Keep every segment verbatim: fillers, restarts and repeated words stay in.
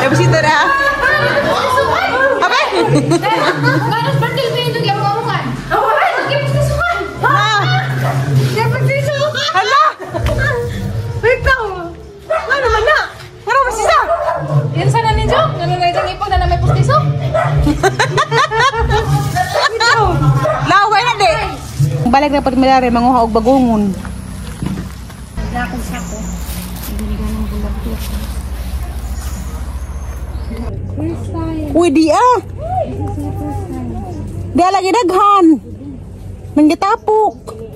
bisita dah. Apa? Ganas bandel ba yung giyawangan? Awalan, giyawas sukan. Ha? Giyawas sukan. Hala. Ikaw. Ano man na? Ano masisa? Yan sana ninyo? Ano na itong ipon na may pustiso? Laway na di. Balik na pati milari manguha og bagungon. Lakon sa ko. Binigyan ng bulag-bulag. First time. Uy, di ah. This is my first time. Di lagi daghan. Nanggitapok.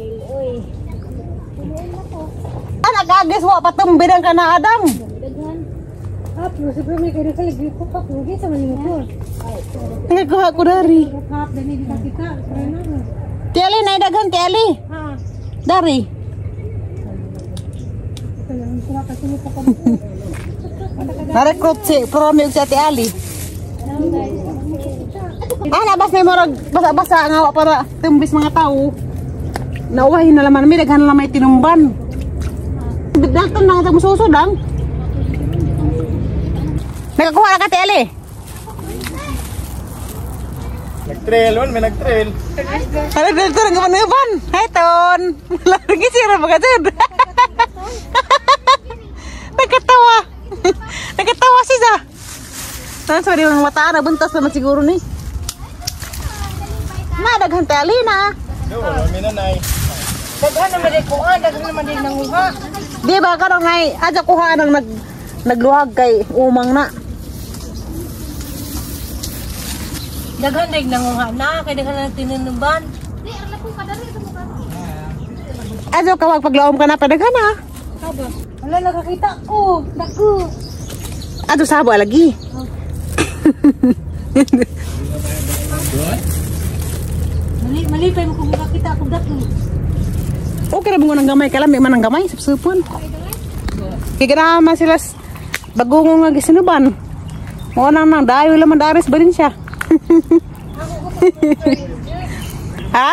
Anak kages wa patumbidan ka na Adam. Daghan. Ah, pero super may kaya ka lagi ko pa. Pugi sa manimotor. Nagakuha ko dari. Hap, dani di kita. Kaya na. Tiali na daghan tiali. Ha. Dari. Kaya ang sarap kasi mo pa pa. Na-recruit si Promi ug si Ate Ali. Ah, labas na mo basa-basa nga wa para tumbis mga tao. Nauwahin na laman mi daghan na may tinumban. Bidalton na nga mususudang. Nagakuha na ka Ate Ali. Nag-trail, man, may nag-trail. Ano dito nga manuban? Hi Ton. Lagi sira ba kadto? Nagkatawa. Nagkatawa siya. Tan sorry mga mata na buntas naman siguro ni. Na daghan tali na. Do, may nanay. Daghan naman din ko. Ah, daghan naman din nanguha. Di ba karon ngay aja kuha nang nag nagluhag kay umang na. Daghan din nanguha na. Kaya daghan na tinunuban. Aja kawag paglaom ka na padaghan na. Saba. Wala nakakita ko. Daku. Ato sabo lagi. Mali, mali pa mo kung makakita ko daku. Okay ra bungo nang gamay kalami man ang gamay sapsupon. Kaya naman sila bagong nga gisinuban. Mo nang nang dayo laman dares ba rin siya. Ha?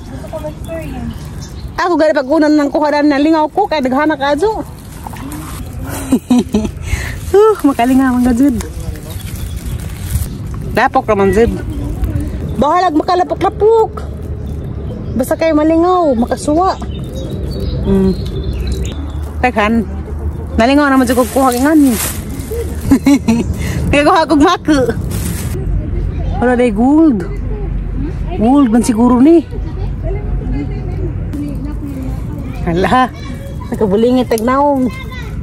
Ako gari pagunan ng kuharan na lingaw ko kay daghana ka adyo. Uh, makalingaw ang gajud. Lapok raman jud. Bahalag makalapok-lapok. Basta kayo malingaw, makasuwa. Hmm. Taghan. Nalingaw naman jud ko kuha kingan. Kaya kuha kog maku. Wala day gold. Gold man siguro ni. Hala. Nakabulingit tagnaong.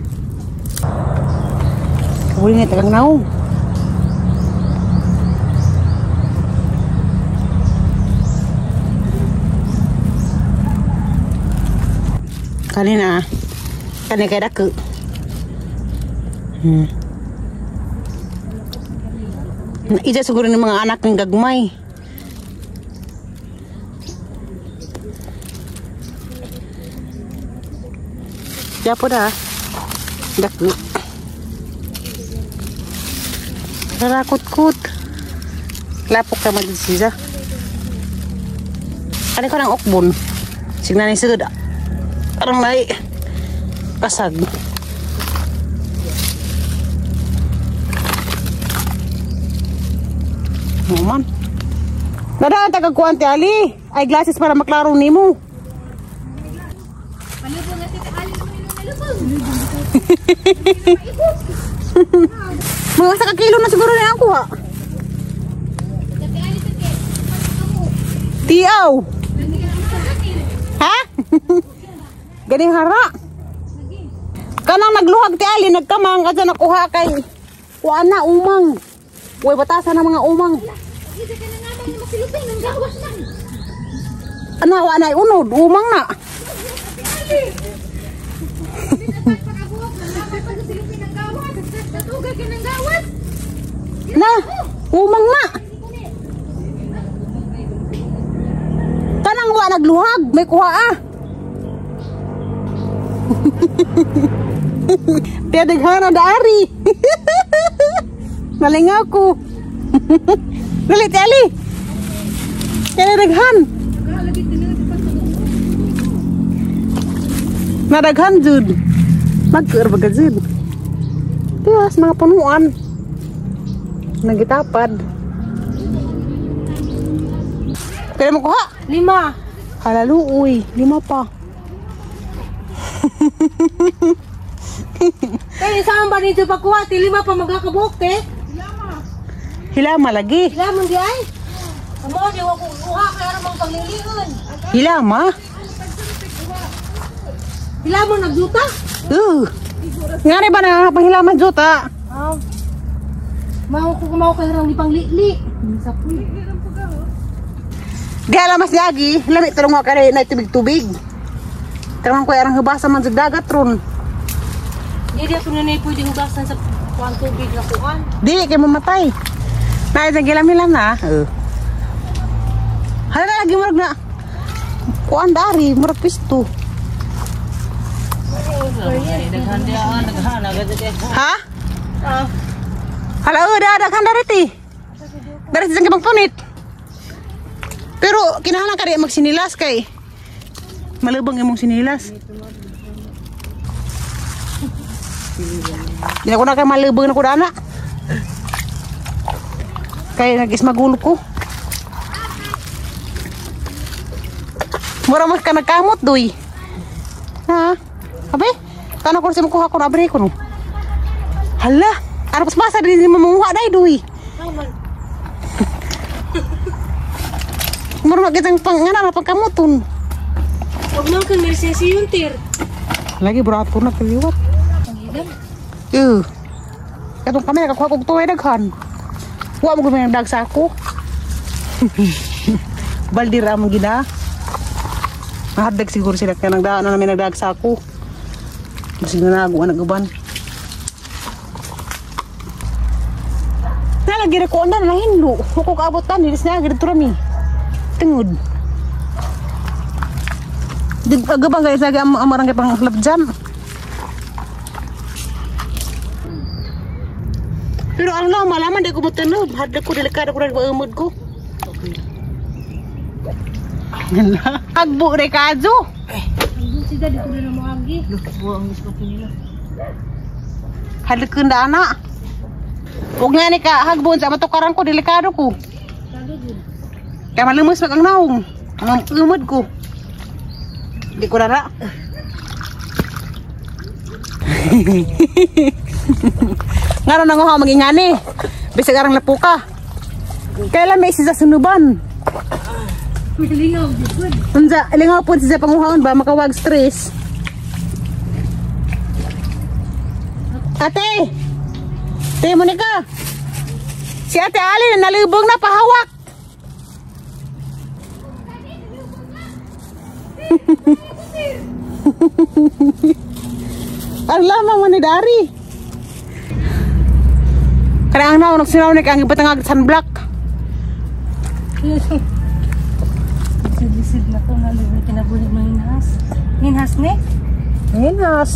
Nakabulingit tagnaong. Kanina. Kanina kay dako. Hmm. Ija siguro ng mga anak ng gagmay. Dapo dah. Dako. Rarakut-kut. Lapok ka mag-sisa. Kani ko ng okbon. Signan ni sugod. Parang may kasag. Naman. Nadaan tagakuan ti Ali. Ay glasses para maklaro nimo. Ano po nga si Ali mo nilulubog? Mga sa kakilo na siguro na ako ha. Dati Ali sa ke. Tiaw. Ha? Ganing hara. Kanang nagluhag ti Ali nagkamang kadto nakuha kay kuan na umang. Uy batasan na mga umang. Isa ka na naman masilupin ng gawas na. Ano wa na unod umang na. Na, umang na. Kanang wa nagluhag, may kuha ah. Tiadaghan na daari. Nalingaw ko. Dali, tali. Tiadaghan. Nadaghan jud. Magker baga jud. Tiwas mga punuan. Nagitapad. Kaya mo kuha? Lima. Halaluoy, lima pa. Kaya saan ba nito pagkuha? Ti lima pa magkakabok eh. Hilama lagi. Lamon di ay. Amo di ko kuha kaya namang pagliligon. Hilama? Lamon nagduta? Uh. Ngani ba na panghilaman juta? Ah. Mau ko mau kaya rang di panglili. Sapu. Di alamas lagi, lamit tulong nga kaya na tubig-tubig. Tarang ko arang hubasa man sa dagat ron. Di dia kuno nay pwedeng hugasan sa kuan tubig na kuan. Di kay mamatay. Na sa gilam-hilam na. Uh. Hala lagi murag na. Kuan dari murag pisto. Ha? Ah. Hala udah ada kan dari ti. Dari sa kibang punit. Pero kinahanglan ka rin magsinilas kay malubang imong sinilas. Hindi ako na kay malubang na ko dana. Kaya nag-is magulo ko. Mura mas ka nagkamot doy. Ha? Abe? Tanong ko sa makuha ko na abre ko no. Hala, ano pas masa din mamuha day doy. Mura kitang pangana pagkamuton. Huwag man kang mersesi yun, tir. Lagi beratur na kaliwat. Pangilan. Eh. Katong kami nakakuha kong tuway daghan. Wa mo gumay dag sa ako. Baldira mo gina. Mahadag siguro sila kaya nagdaan na namin nagdag sa ako. Kasi nanago anak uban. Nalagi na ko na na hinlo. Huwag ko kaabotan. Hilis na agad ito rami. Tengod. Dig agabang guys lagi am amarang kay pang labjan. Pero ano lang malaman di ko mo tanob, hadlak ko delikado ko rin umod ko. Agbo re kajo. Ang sida di ko rin mo agi. Buang gusto ko nila. Hadlak ko ndana. Ug nga ni ka hagbon sa matukaran ko delikado ko. Kaya malumos mag ang naong. Ang umod ko. Di ko rara. Nga rin ako magingani. Bisag arang lapuka. Kailan may isa sa sunuban. May lingaw, di ko. Unsa, lingaw po sa panguhaon ba makawag stress. Ate! Ate Monica! Si Ate Ali nalubog na pahawak. Ang lamang mo ni Dari. Karang na nagsinaw ni kang ipatangag sunblock. Sisid na ko na libre kinabulig mo hinhas. Hinhas ni? Hinhas.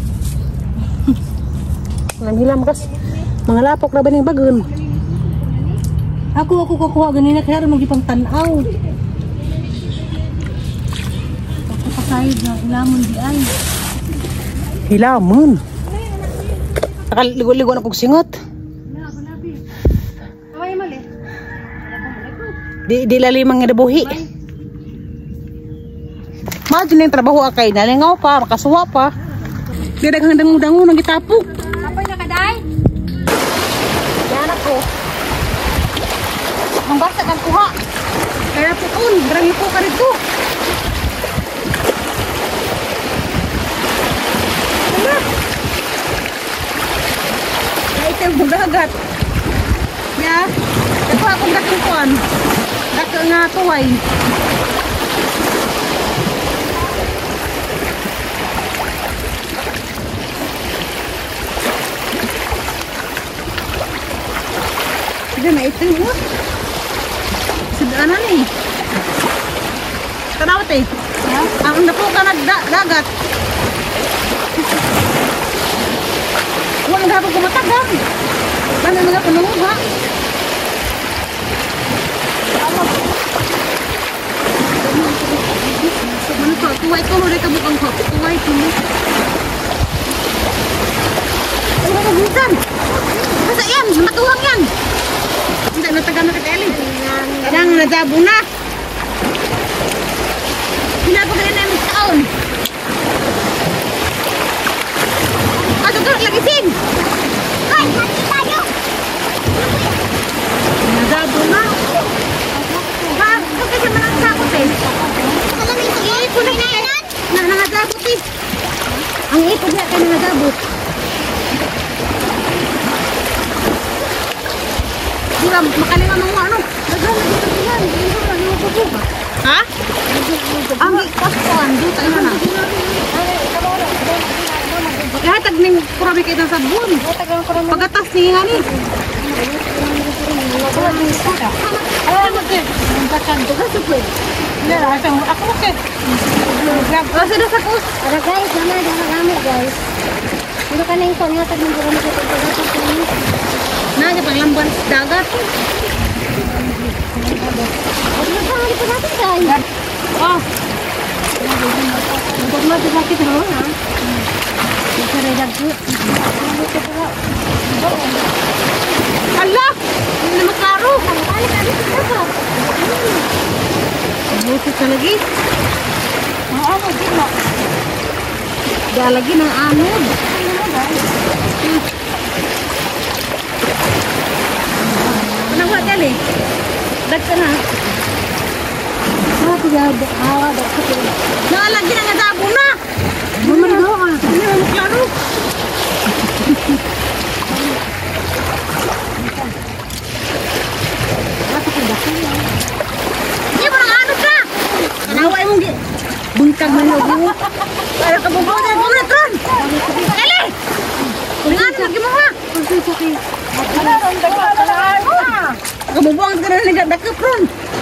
Nanhilam kas. Mga lapok na ba ning bagon? Ako ako kukuha ganina kaya rin magipang tanaw. Ako pasayod na ilamon di ay. Hilamon. Nakaligo-ligo na kong singot. Away mali. Di, di lalimang nga nabuhi. Imagine yung trabaho akay. Nalingaw pa, makasuwa pa. Di daghang dango-dango nang gitapok. Kapay na kaday? Yan ako. Ang basa kang kuha. Kaya pukun, barang ipo ka rito. Ano? Naitim mo dagat. Ya, ito akong gatukuan. Daka nga tuway. Sige, naitim mo. Sudanan eh. Tanawat eh. Ya? Ang napo ka nagdagat. Walang gabang kumatagang. Paano mga panungog ha? Ano to? Tuway ko mo rin kabukang ko. Tuway ko mo. Ano ka bukan? Basta yan. Matuwang yan. na taga na kita Eli. Kadang nadabo na. Pinapagalan namin sa taon. Ah, tuturot lagi sing. Ay, hati tayo. Nadabo na. Ha, ito kasi manasakot eh. Alam ito, iipon na kailan? Na, nangadabot eh. Ang ipon niya kaya nangadabot. Mura, makalingan ng ano. Nagano dito yan. Dito na, nakukuha. Ha? Ang ikakuan, dito tayo na. Ihatag ning kurabi kayo ng sabon. Pagatas ni Hani. Alam mo ke? Magkakanto ka supli. Ako ke? Rasa dah sa kus. Ada guys, nama ada gamit guys. Dito ka na yung kong ihatag ng kurami ko pagkagatas ko. Nah, di panglamban dagat. Huwag na pang halipin natin guys. Oh, Huwag mo ito sakit mo ha. Ito rin dagdo. Allah! Hindi na maklaro. Balik ka dito ka. Buti ka lagi. Ang ano, di mo. Dahil lagi ng anod. Ano mo guys? Panawa dali. Dagsa na. Ah, tiga hawa dagdo. Naalagi na nga dabo na. Mama na ka. Hindi na maklaro. Hindi mo nang anod ka. Panawa mong gi. Bungkag man mo. Para ka bubuo na buo na tron. Dali. Kung ano lagi mo ha. Kasi sakit. Kabubuang ka na nagdakap ron.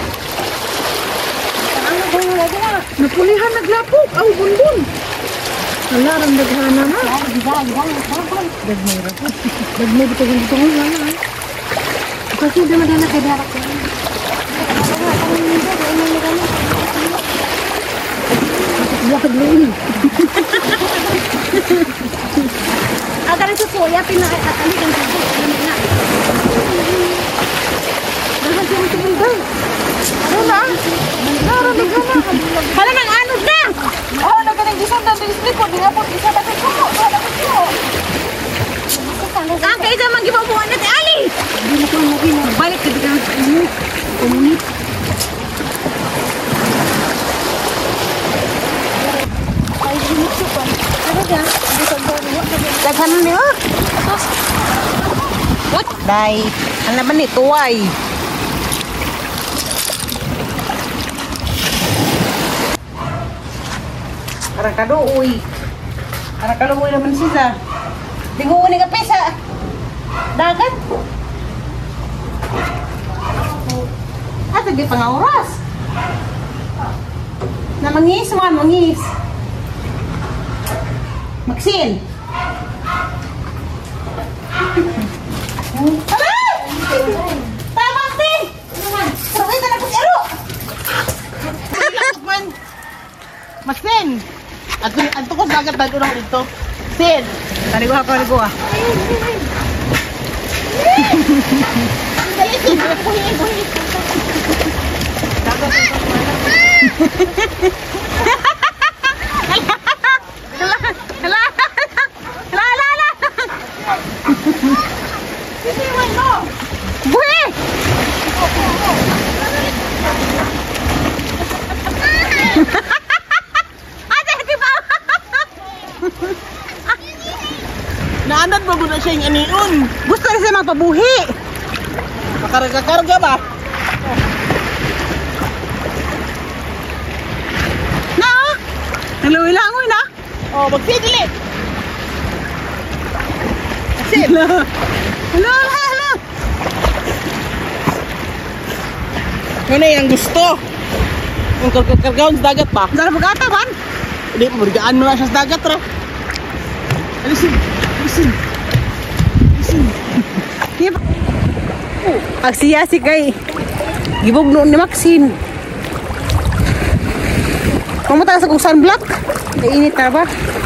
Ano ba yung lagi na? Napulihan naglapok. Aw, bunbun. Wala, ramdaghana na. Diba, diba, diba. Dagmira. Dagmira dito kung dito nga na. Kasi di madala kay darak ko. Lakad luli. Agar itu po, ya pinakakali kan po. Dahan siya ito bulday. Ano na? Naranig ka na. Hala nang anod na. Oh, nagaling isang dandang slip. Hindi nga po isa na kayo. Wala ka siyo. Ang kayo sa mga gibabuan natin, Ali! Hindi na ko lagi na. Balik ka dito ng umunit. Umunit. Ay, ginit ko pa. Ano ka? Daghanan niyo. What? Day. Ano naman ni tuway? Parang kaduoy. Parang kaduoy naman sila. Tinguun ni kape sa dagat. Ah, tagi pa nga oras. Na mangis man, mangis. Maxine. Hala! Tama, Maxine! Sarapin ka na po, ero! Maxine! At ko dagat bago lang dito. Sin! Tari ko ako, tari ko ah. Dali, sige. Buhi, buhi. Dagat ito. Hala! Hala! Hala! Hala! Hala! Sisiwan mo! Buhi! Naanad mo na siya yung aniyon. Gusto na siya magpabuhi. Makarga-karga ba? Na oh! Naglawilangoy na. Oh, magsidilit. Sin! Hala! Hala! Hala! Ano yung gusto? Yung karga-kargaon sa dagat pa? Dala pagkata man. Hindi, pabarigaan mo na siya sa dagat ra. Alisin! Alisin! Alisin! Agsiya si kay gibog noon ni Maxine. Pumunta sa kung sunblock. Kainit na ba?